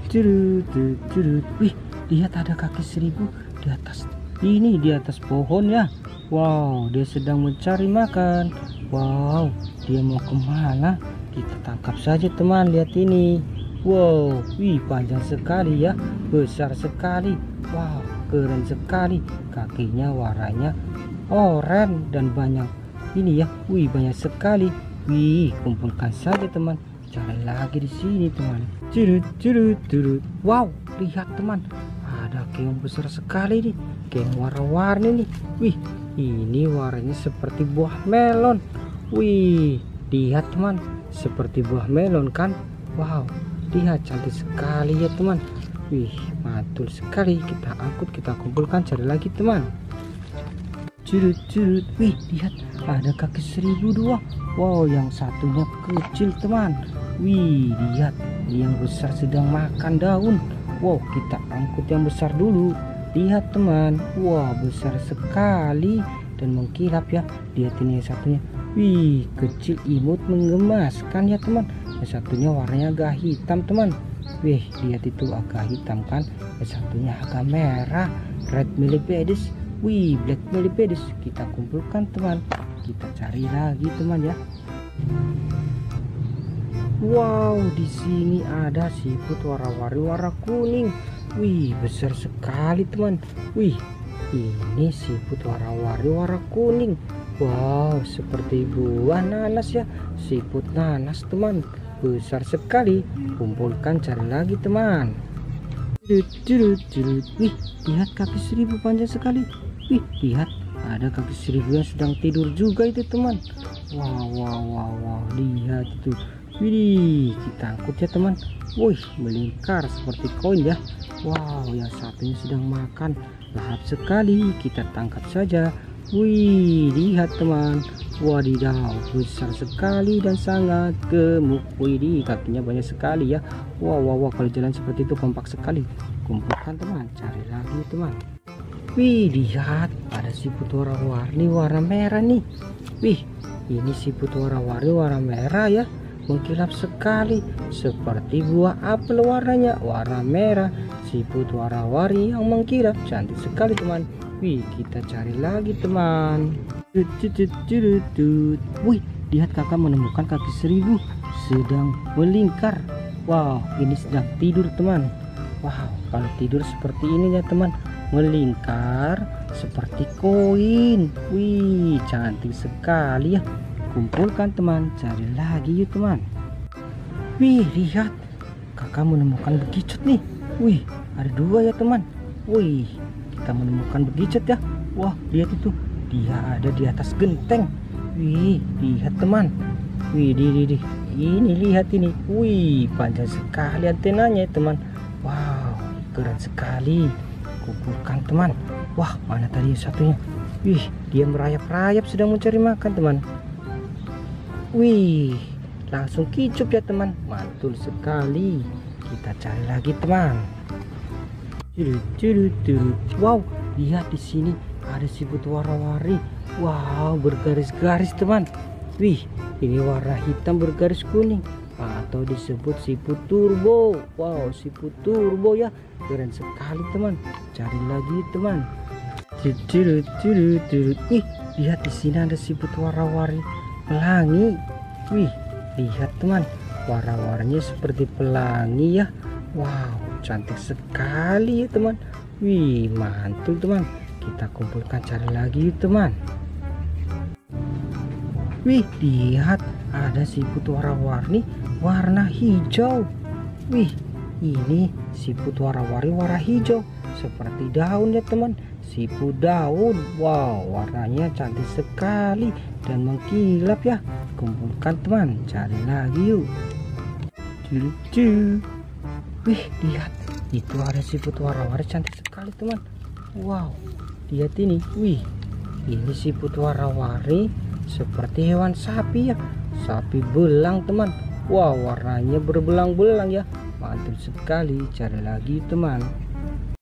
Wih, lihat ada kaki seribu di atas ini, di atas pohon ya. Wow, dia sedang mencari makan. Wow, dia mau kemana? Kita tangkap saja teman. Lihat ini. Wow, wih, panjang sekali ya, besar sekali. Wow, keren sekali. Kakinya warnanya oranye dan banyak ini ya. Wih, banyak sekali. Wih, kumpulkan saja teman. Cari lagi di sini teman. Wow, lihat teman, ada keong besar sekali nih. Keong warna-warni nih. Wih, ini warnanya seperti buah melon. Wih, lihat teman, seperti buah melon kan. Wow, lihat cantik sekali ya teman. Wih, mantul sekali. Kita angkut, kita kumpulkan, cari lagi teman. Wih, lihat ada kaki 1002. Wow, yang satunya kecil teman. Wih, lihat yang besar sedang makan daun. Wow, kita angkut yang besar dulu. Lihat teman, wah, besar sekali dan mengkilap ya. Lihat ini yang satunya. Wih, kecil imut menggemaskan ya teman. Yang satunya warnanya agak hitam teman. Wih, lihat itu agak hitam kan. Yang satunya agak merah, red millipedis. Wih, black millipedis. Kita kumpulkan teman. Kita cari lagi teman ya. Wow, di sini ada siput warna-warni warna kuning. Wih, besar sekali teman. Wih, ini siput warna-warni warna kuning. Wow, seperti buah nanas ya. Siput nanas teman, besar sekali. Kumpulkan, cari lagi teman. Wih, lihat kaki 1000 panjang sekali. Wih, lihat ada kaki 1000 yang sedang tidur juga itu teman. Wow, lihat itu. Wih, kita angkut ya teman. Wih, melingkar seperti koin ya. Wow, yang satunya sedang makan, lahap sekali. Kita tangkap saja. Wih, lihat teman. Wadidaw, besar sekali dan sangat gemuk. Wih, kakinya banyak sekali ya. Wow, kalau jalan seperti itu kompak sekali. Kumpulkan teman, cari lagi teman. Wih, lihat ada siput warna-warni warna merah nih. Wih, ini siput warna-warni warna merah ya. Mengkilap sekali seperti buah apel warnanya warna merah. Siput warna-warni yang mengkilap cantik sekali teman. Wih, kita cari lagi teman. Wih, lihat kakak menemukan kaki 1000 sedang melingkar. Wow, ini sedang tidur teman. Wow, kalau tidur seperti ini ya teman, melingkar seperti koin. Wih, cantik sekali ya. Kumpulkan teman, cari lagi yuk teman. Wih, lihat kakak menemukan bekicot nih. Wih, ada 2 ya teman. Wih, kita menemukan bekicot ya. Wah, lihat itu, dia ada di atas genteng. Wih, lihat teman. Wih, ini lihat ini. Wih, panjang sekali antenanya ya teman. Wow, keren sekali. Kumpulkan teman. Wah, mana tadi satunya? Wih, dia merayap-rayap sedang mencari makan teman. Wih, langsung kicup ya teman, mantul sekali. Kita cari lagi teman. Wow, lihat di sini ada siput warna-warni. Wow, bergaris-garis teman. Wih, ini warna hitam bergaris kuning atau disebut siput turbo. Wow, siput turbo ya, keren sekali teman. Cari lagi teman. Ih, lihat di sini ada siput warna-warni pelangi. Wih, lihat teman, warna-warninya seperti pelangi ya. Wow, cantik sekali ya teman. Wih, mantul teman. Kita kumpulkan, cari lagi teman. Wih, lihat ada siput warna-warni warna hijau. Wih, ini siput warna-warni warna hijau seperti daun ya teman. Siput daun. Wow, warnanya cantik sekali dan mengkilap ya. Kumpulkan teman, cari lagi yuk. Wih, lihat itu ada siput warna-warni cantik sekali teman. Wow, lihat ini. Wih, ini siput warna-warni seperti hewan sapi ya. Sapi belang teman. Wow, warnanya berbelang-belang ya. Mantul sekali, cari lagi teman.